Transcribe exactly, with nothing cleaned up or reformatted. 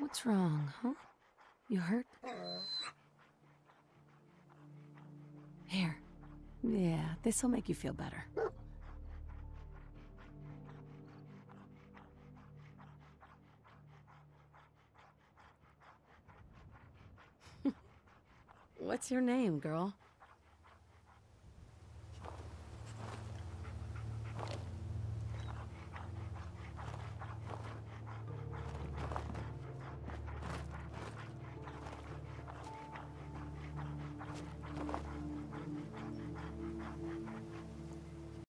What's wrong, huh? You hurt? Here. Yeah, this'll make you feel better. What's your name, girl?